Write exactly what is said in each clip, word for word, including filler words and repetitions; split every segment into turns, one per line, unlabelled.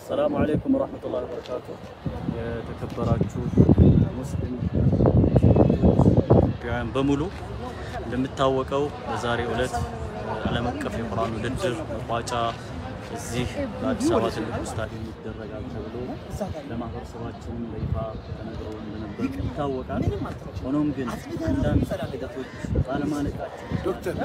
السلام عليكم ورحمة الله وبركاته. تكبراتشو مسلم يعني بمولو لم تتوقعوا بزاري أولاد على مكة في القرآن ودجر وقاطع الزيح بعد سوات المستقيم يتدرج على تبلو لما هو سواتهم ليفا تنقرون من البرك تتوقع ونوم جن عندنا كده توج على ما نكات دكتور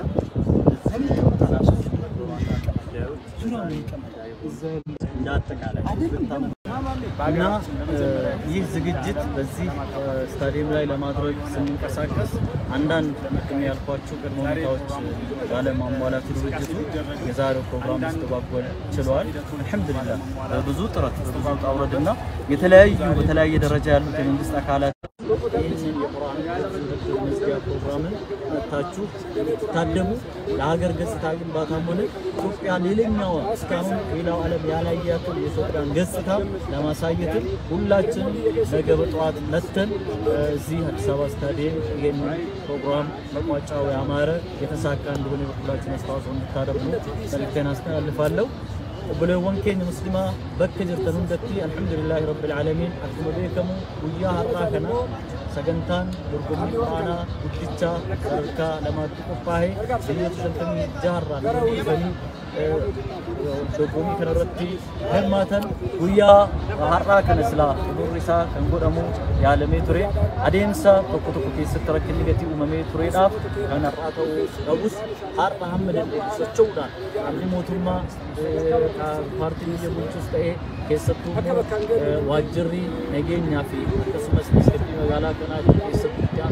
እና ይህ ዝግጅት በዚህ ስታዲየም ላይ ለማድረግ ስንንቀሳቀስ አንዳንድ ለምክም ያልኳችሁ ቅድመ ሁኔታዎች ባለማሟላት ድርጅቱ የዛሬው ፕሮግራም ማስተባበል ችሏል። አልহামዱሊላህ ብዙ ጥረት ብዙ አውረድና የተለያዩ በተለያየ ደረጃ ያሉት የመንግስት አካላት ይህንን የቁርአን መዝጊያ ፕሮግራምን መታችሁ ታደሙ ለሀገር ገጽታ ግንባታም ሆነ ኢትዮጵያ ሌላኛው እስካሁን ሌላው ዓለም ያላያቸው የኢትዮጵያን ገጽታ ለማሳየት ሁላችንም ነገ በጠዋት መተን እዚህ አዲስ አበባ ስታዲየም ይሄንን ፕሮግራም መቋጫው ያማረ የተሳካ እንደሆነ በሁላችን አስተዋጽኦ እንድታደርጉ መልእክቴን አስተላልፋለሁ። وبلون كين مسلمة بكجر تنون دكتي الحمد لله رب العالمين أكمل بكم ويا هراكنا سجنتان بركمي معنا بتشا بركة لما تقطعه سيد سلطني جهرة لما بركمي كنرتي هماتن ويا هراكنا سلا بريسا كنقول أمو يا لمي تري أدينسا تقطع تقطع سترك اللي جتي أممي تري ناف أنا رأته أبوس هار محمد اللي سجودا أبني موتوما parti yang muncul sebagai kesatu wajri negenya fi kesmas miskiti magala kana kesatu yang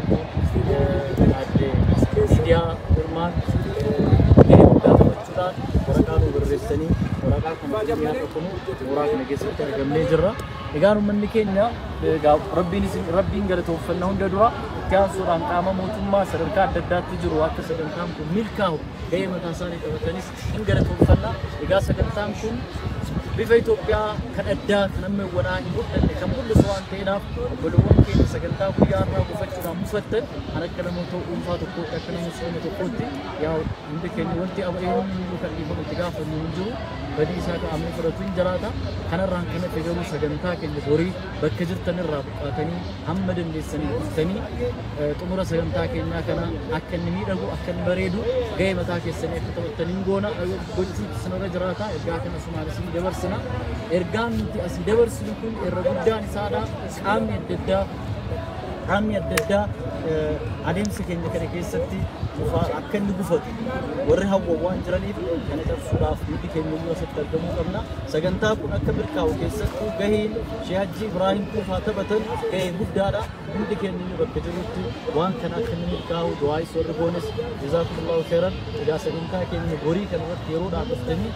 ada dia firman dia munculan orang beresani orang kemudian ketemu orang negesatu gamne jira iganu menikenya rabbi ni rabbi ngale tawfalna hunda dura كاسور عن قام موتما سرقات ددات تجروا أكثر كام كم ملكه جاي متاساني كبتنيس إنجرت وفلا إجا سكتام كم بفيتوبيا كان أدى كان من وراء يقول كم كل سوان تينا بلوون كين سكتام ويارنا وفتشنا مفتن أنا كلامه تو أنفات وكوت كلامه سوينا توكوتي يا عندك إني ولتي أبغيهم يقول يقول تجاف النجوم بدي ساك أمي فرطين جلاتا كان الران كنا تجروا سكتام كين بوري بكجر تنر تاني هم بدن لسني تاني تمر سكتام كين كنا أكن ميرهو أكن بريدو جاي متاك السنة كتب تنينغونا بقولتي سنة جلاتا إرجع كنا سمعنا سني دبر سنة إرجع نتي أسي دبر سنة كل الرجال سادا عام يددا عام يددا عدم سكين كنا كيستي أكن نقفت ورها ووان جراني كنا تفسير في كي نقول ستقدموا قبلنا سكنتا كنا كبر كاو كيستو جهين شهادي إبراهيم كوفاته بتن كي بدارا كنا كي نقول بكتيرتي وان كنا كنا كاو دعاء سور بونس جزاكم الله خيرا إذا سكنتا كي نقولي كنا تيرود عطفتني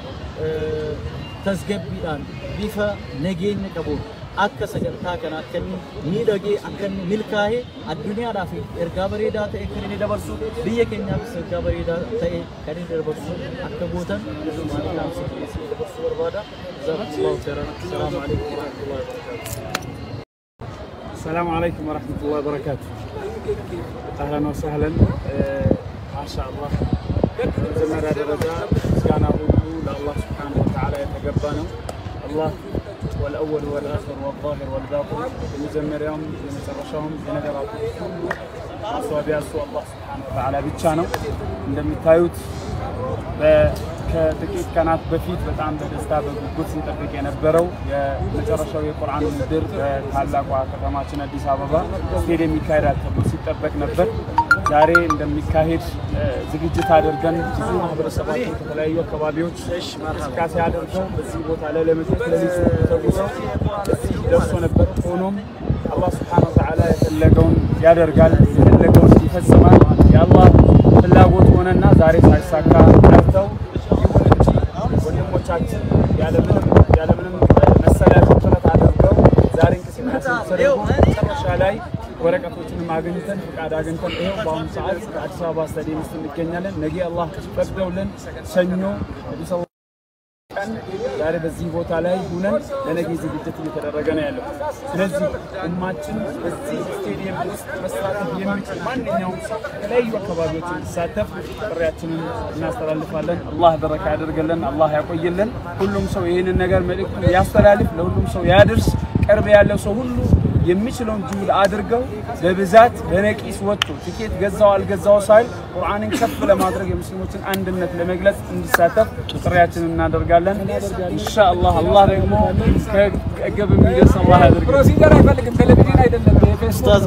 تسجب بيان بيفا نجين نكبور أكثر سجنتا كنا كني ميداجي أكن ملكاه الدنيا رافي إرجابري دا تأي كريني دا برسو بيه كنيا إرجابري دا تأي كريني دا برسو أكبوتن زمان الله سبحانه برسو بربادا جزاكم الله خيرا السلام عليكم ورحمة الله وبركاته.
السلام عليكم ورحمة الله وبركاته. أهلا وسهلا ما شاء الله. زمر هذا الرجال كان أقول الله سبحانه وتعالى يتقبلنا الله والأول والآخر والظاهر والباطن المزمر يوم يمسرشهم بنجرات أصواب يسوع الله سبحانه وتعالى بتشانو عندما تايوت كتكيت كانت بفيت بتعمل بالاستاب القدس يطبق ينبروا يمسرشوا القرآن المدير تعلق وكتماتنا دي سببا سيري ميكايرات تبص يطبق نبر ዛሬ እንደሚካሄድ ዝግጅት አድርገን ብዙ ማህበረሰባችን ከተለያዩ አካባቢዎች እንቅስቃሴ አድርገው በዚህ ቦታ ላይ ለመድረስ ለሊሱ እዚህ ደርሶ ነበር። ሆኖም አላህ ሱብሓነሁ ወተዓላ የፈለገውን ያደርጋል የፈለገውን ይፈጽማል። የአላህ ፍላጎት ሆነና ዛሬ ሳይሳካ ቀርተው ይሁን እንጂ ወንድሞቻችን ያለምንም ያለምንም መሰላቸው ጥረት አድርገው ዛሬ እንቅስቃሴ ሰሩ መጨረሻ ላይ ወረቀቶችን ማግኘትን ፍቃድ አግኝተን ይሄው በአሁኑ ሰዓት አዲስ አበባ ስታዲየም ውስጥ እንገኛለን። ነገ አላህ ፈቅዶልን ሰኞ አዲስ አበባ ቀን ዛሬ ዛሬ በዚህ ቦታ ላይ ሆነን ለነገ ዝግጅት እየተደረገ ነው ያለው። ስለዚህ ኡማችን በዚህ ስቴዲየም ውስጥ መሳተፍ የሚችል ማንኛውም ሰው ከተለያዩ አካባቢዎች እንዲሳተፍ ጥሪያችንን እናስተላልፋለን። አላህ በረካ ያደርግልን፣ አላህ ያቆይልን። ሁሉም ሰው ይህንን ነገር መልእክቱን ያስተላልፍ፣ ለሁሉም ሰው ያድርስ። ቅርብ ያለው ሰው ሁሉ የሚችለውን ጅሁድ አድርገው በብዛት በነቂስ ወጥቶ ቲኬት ገዛው አልገዛው ሳይል ቁርአንን ከፍ ለማድረግ የሙስሊሞችን አንድነት ለመግለጽ እንዲሳተፍ ጥሪያችንን እናደርጋለን። ኢንሻአላህ አላህ ደግሞ ከግብ የሚደርስ አላህ ያድርግ።
ፕሮሲጀር አይፈልግም፣ ቴሌቪዥን አይደለም።
ኡስታዝ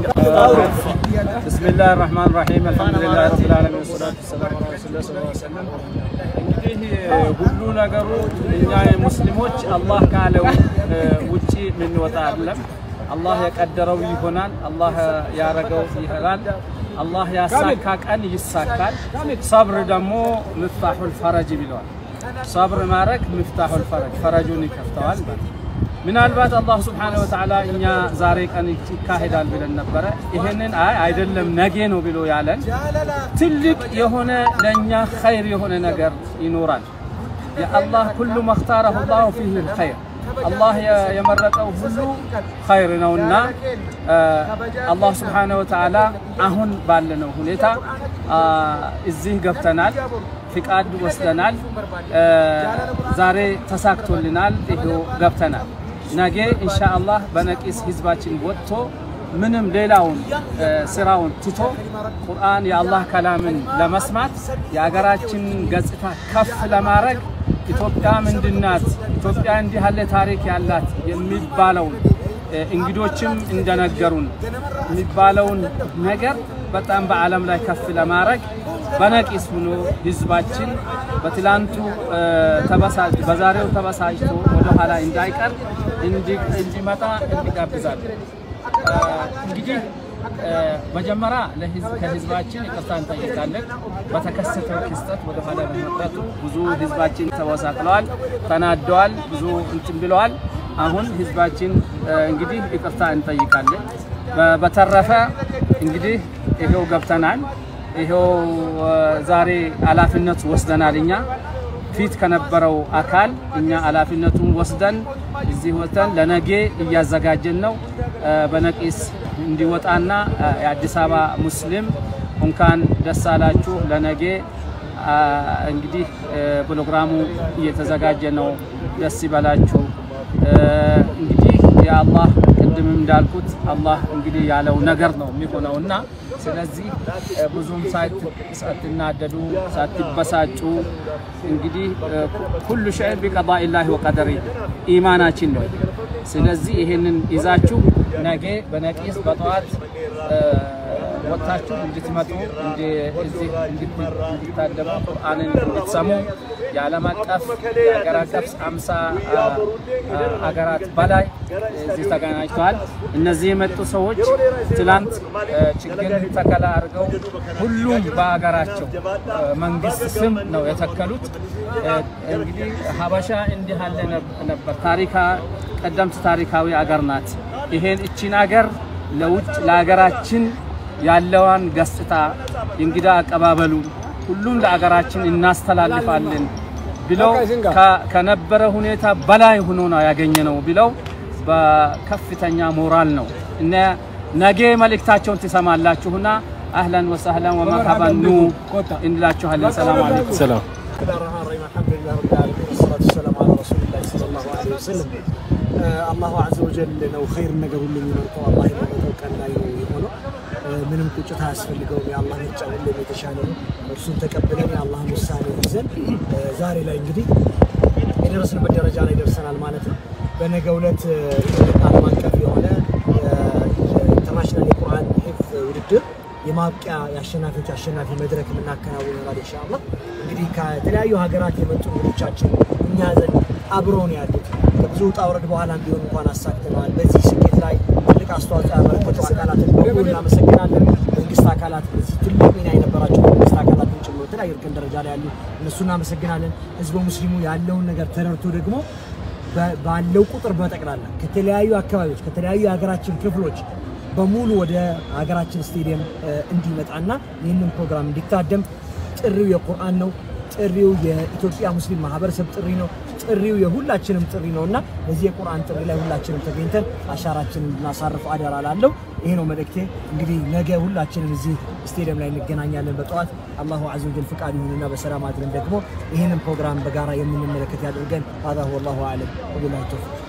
ቢስሚላህ الرحمن الرحيم الحمد لله رب العالمين والصلاه والسلام على رسول الله صلى الله عليه وسلم። እንግዲህ ሁሉ ነገሩ እኛ ሙስሊሞች አላህ ካለው ውጪ ምን ወጣ አይደለም። አላህ የቀደረው ይሆናል፣ አላህ ያረገው ይሆናል፣ አላህ ያሳካ ቀን ይሳካል። ሰብር ደግሞ መፍታሁል ፈረጅ ብለዋል። ሰብር ማረክ መፍታሁል ፈረጅ ፈረጁን ይከፍተዋል ማለት። ምናልባት አላህ Subhanahu Wa Ta'ala እኛ ዛሬ ቀን ይካሄዳል ብለን ነበር። ይሄንን አይ አይደለም ነገ ነው ብሎ ያለን ትልቅ የሆነ ለኛ ኸይር የሆነ ነገር ይኖራል። የአላህ ሁሉ መختاره الله فيه الخير الله የመረጠው ሁሉ ኸይር ነውና አላህ Subhanahu Wa Ta'ala አሁን ባለነው ሁኔታ እዚህ ገብተናል፣ ፍቃድ ወስደናል፣ ዛሬ ተሳክቶልናል፣ ይሄው ገብተናል። ነገ ኢንሻአላህ በነቂስ ህዝባችን ወጥቶ ምንም ሌላውን ስራውን ትቶ ቁርአን የአላህ ከላምን ለመስማት የሀገራችን ገጽታ ከፍ ለማድረግ ኢትዮጵያ ምንድናት ኢትዮጵያ እንዲህ ያለ ታሪክ ያላት የሚባለው እንግዶችም እንደነገሩን የሚባለውን ነገር በጣም በዓለም ላይ ከፍ ለማድረግ በነቂስ ሆኖ ህዝባችን በትላንቱ ተበሳጭ በዛሬው ተበሳጭቶ ወደ ኋላ እንዳይቀር እንዲመጣ እንዲጋብዛለን። እንግዲህ መጀመሪያ ለህዝብ ከህዝባችን ይቅርታ እንጠይቃለን። በተከሰተው ክስተት ወደ ኋላ በመጣቱ ብዙ ህዝባችን ተወሳቅለዋል፣ ተናደዋል፣ ብዙ እንትን ብለዋል። አሁን ህዝባችን እንግዲህ ይቅርታ እንጠይቃለን። በተረፈ እንግዲህ ይሄው ገብተናል። ይሄው ዛሬ ኃላፊነት ወስደናል። እኛ ፊት ከነበረው አካል እኛ ኃላፊነቱን ወስደን እዚህ ወተን ለነገ እያዘጋጀን ነው። በነቂስ እንዲወጣና የአዲስ አበባ ሙስሊም እንኳን ደስ አላችሁ ለነገ እንግዲህ ፕሮግራሙ እየተዘጋጀ ነው። ደስ ይበላችሁ። እንግዲህ ያአላህ ቅድም እንዳልኩት አላህ እንግዲህ ያለው ነገር ነው የሚሆነውና ስለዚህ ብዙም ሳትናደዱ ሳትበሳጩ እንግዲህ ሁሉ ሸይء بقضاء الله وقدره ኢማናችን ነው። ስለዚህ ይሄንን ይዛችሁ ነገ በነቂስ በጠዋት ወጣችሁ እንድትመጡ እንደዚህ እንድትታደሙ ቁርአንን እንድትሰሙ የዓለም አቀፍ የሀገር አቀፍ አምሳ ሀገራት በላይ እዚህ ተገናኝተዋል። እነዚህ የመጡ ሰዎች ትላንት ችግር ተከላ አድርገው ሁሉም በሀገራቸው መንግስት ስም ነው የተከሉት። እንግዲህ ሀበሻ እንዲህ ያለ ነበር ታሪካ ቀደምት ታሪካዊ ሀገር ናት። ይሄን እቺን ሀገር ለውጭ ለሀገራችን ያለዋን ገጽታ እንግዳ አቀባበሉ ሁሉም ለሀገራችን እናስተላልፋለን ብለው ከነበረ ሁኔታ በላይ ሆኖ ነው ያገኘነው ብለው በከፍተኛ ሞራል ነው እና ነገ መልእክታቸውን ተሰማላችሁና አህላን ወሰህላን ወመርሐባን ኑ እንላችኋለን። ሰላም አለይኩም።
ሰላም
الحمد لله رب العالمين والصلاة والسلام على رسول الله صلى الله عليه وسلم. الله عز وجل لو خير النجار اللي يمرقوا الله يبارك كان لا يهونه ምንም ቁጭት አያስፈልገውም። የአላህ ምርጫ ሁሌም የተሻለ ነው። እርሱን ተቀበለን የአላህን ውሳኔ ይዘን ዛሬ ላይ እንግዲህ የደረስንበት ደረጃ ላይ ደርሰናል ማለት ነው። በነገው ዕለት ዓለም አቀፍ የሆነ ኢንተርናሽናል የቁርአን ሂፍዝ ውድድር የማብቂያ የአሸናፊዎች አሸናፊ መድረክ የምናከናውን ይሆናል ኢንሻአላህ። እንግዲህ ከተለያዩ ሀገራት የመጡ እንግዶቻችን እኛ ዘንድ አብረውን ያሉት ከብዙ ውጣ ውረድ በኋላ ቢሆን እንኳን አሳክተናል። በዚህ ስኬት ላይ ትልቅ አስተዋጽኦ ያበረከቱ አካላትን በሙሉ እናመሰግናለን። መንግስት አካላት በዚህ ትልቅ ሚና የነበራቸው መንግስት አካላትን ጨምሮ የተለያዩ እርከን ደረጃ ላይ ያሉ እነሱ እናመሰግናለን። ህዝበ ሙስሊሙ ያለውን ነገር ተረድቶ ደግሞ ባለው ቁጥር በጠቅላላ ከተለያዩ አካባቢዎች ከተለያዩ የሀገራችን ክፍሎች በሙሉ ወደ ሀገራችን ስቴዲየም እንዲመጣና ይህንን ፕሮግራም እንዲታደም ጥሪው የቁርአን ነው። ጥሪው የኢትዮጵያ ሙስሊም ማህበረሰብ ጥሪ ነው። ጥሪው የሁላችንም ጥሪ ነውና በዚህ የቁርአን ጥሪ ላይ ሁላችንም ተገኝተን አሻራችንን እናሳርፍ አደራ ላለው ይሄ ነው መልእክቴ እንግዲህ ነገ ሁላችንም እዚህ ስቴዲየም ላይ እንገናኛለን በጠዋት አላሁ ዐዘ ወጀል ፍቃድ ይሁንና በሰላም አድረን ደግሞ ይሄንን ፕሮግራም በጋራ የምንመለከት ያድርገን هذا هو الله اعلم وبالله التوفيق